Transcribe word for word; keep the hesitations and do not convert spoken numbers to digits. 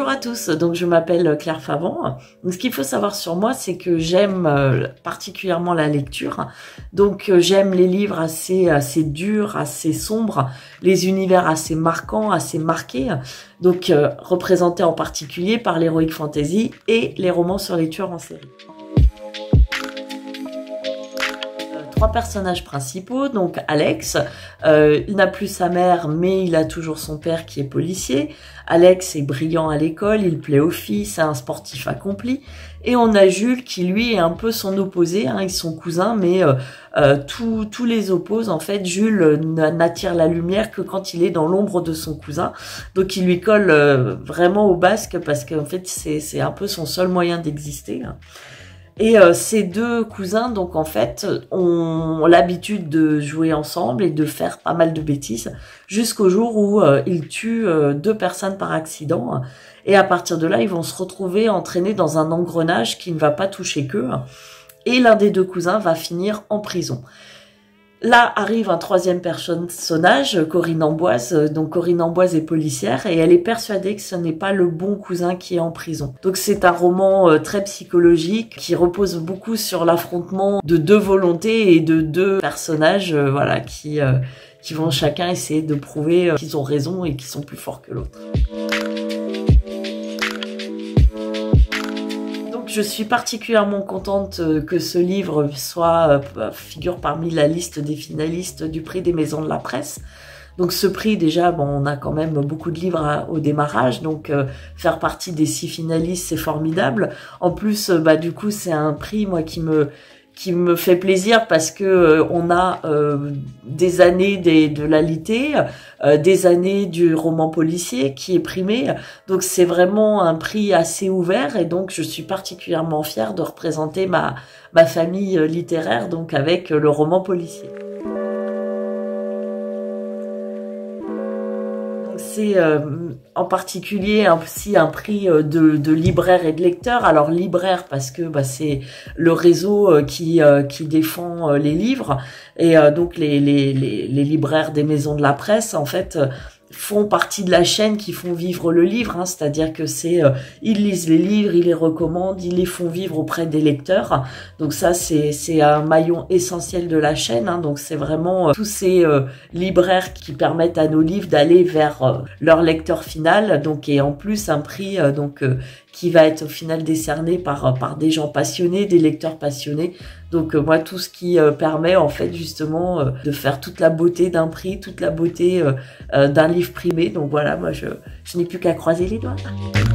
Bonjour à tous, donc je m'appelle Claire Favant. Ce qu'il faut savoir sur moi, c'est que j'aime particulièrement la lecture. Donc j'aime les livres assez assez durs, assez sombres, les univers assez marquants, assez marqués. Donc euh, représentés en particulier par l'heroic fantasy et les romans sur les tueurs en série. Trois personnages principaux, donc Alex, euh, il n'a plus sa mère mais il a toujours son père qui est policier. Alex est brillant à l'école, il plaît aux filles, c'est un sportif accompli. Et on a Jules qui lui est un peu son opposé, hein, ils sont cousins mais euh, euh, tous tous les opposent en fait. Jules n'attire la lumière que quand il est dans l'ombre de son cousin, donc il lui colle euh, vraiment au basque parce qu'en fait c'est c'est un peu son seul moyen d'exister. Hein. Et euh, ces deux cousins, donc en fait, ont l'habitude de jouer ensemble et de faire pas mal de bêtises jusqu'au jour où euh, ils tuent euh, deux personnes par accident. Et à partir de là, ils vont se retrouver entraînés dans un engrenage qui ne va pas toucher qu'eux. Et l'un des deux cousins va finir en prison. Là arrive un troisième personnage, Corinne Amboise. Donc Corinne Amboise est policière et elle est persuadée que ce n'est pas le bon cousin qui est en prison. Donc c'est un roman très psychologique qui repose beaucoup sur l'affrontement de deux volontés et de deux personnages, voilà, qui euh, qui vont chacun essayer de prouver qu'ils ont raison et qu'ils sont plus forts que l'autre. Je suis particulièrement contente que ce livre soit euh, figure parmi la liste des finalistes du prix des maisons de la presse. Donc ce prix, déjà, bon, on a quand même beaucoup de livres à, au démarrage, donc euh, faire partie des six finalistes, c'est formidable. En plus, euh, bah du coup, c'est un prix, moi, qui me qui me fait plaisir parce que euh, on a euh, des années des, de la litté, euh, des années du roman policier qui est primé. Donc c'est vraiment un prix assez ouvert et donc je suis particulièrement fière de représenter ma ma famille littéraire donc avec le roman policier. C'est euh, en particulier aussi un prix de, de libraire et de lecteur. Alors libraire parce que bah, c'est le réseau qui euh, qui défend euh, les livres et euh, donc les, les les les libraires des maisons de la presse en fait euh, font partie de la chaîne qui font vivre le livre, hein, c'est-à-dire que c'est euh, ils lisent les livres, ils les recommandent, ils les font vivre auprès des lecteurs. Donc ça c'est c'est un maillon essentiel de la chaîne, hein, donc c'est vraiment euh, tous ces euh, libraires qui permettent à nos livres d'aller vers euh, leur lecteur final. Donc et en plus un prix euh, donc euh, qui va être au final décerné par par des gens passionnés, des lecteurs passionnés. Donc euh, moi tout ce qui euh, permet en fait justement euh, de faire toute la beauté d'un prix, toute la beauté euh, euh, d'un livre primé. Donc voilà, moi je je n'ai plus qu'à croiser les doigts.